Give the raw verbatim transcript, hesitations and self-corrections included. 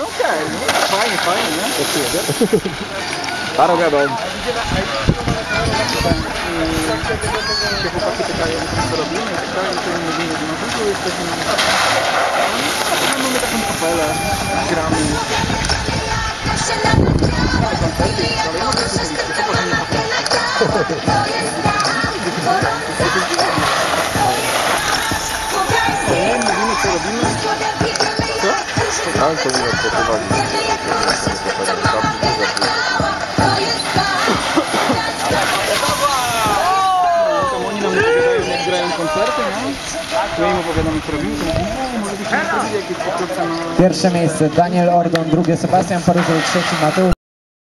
no okej, okay, no fajnie, fajnie, nie? Paro wiadomo. Się chłopaki pytają, co robimy i tak dalej, to im mówimy, że no tylko jesteśmy... No mamy taką kapelę, gramy. Mamy koncerty i tak dalej, no to jest oczywiście, to potem nie nie mówimy, co robimy. Co? Tam powinno pracować. Oni nam opowiadają, jak grają koncerty, no? To im opowiadamy, co robimy, to mówimy, no, może byśmy zrobili jakieś pokrótce na... Pierwsze miejsce Daniel Ordon, drugie Sebastian Paryżel, trzeci Mateusz.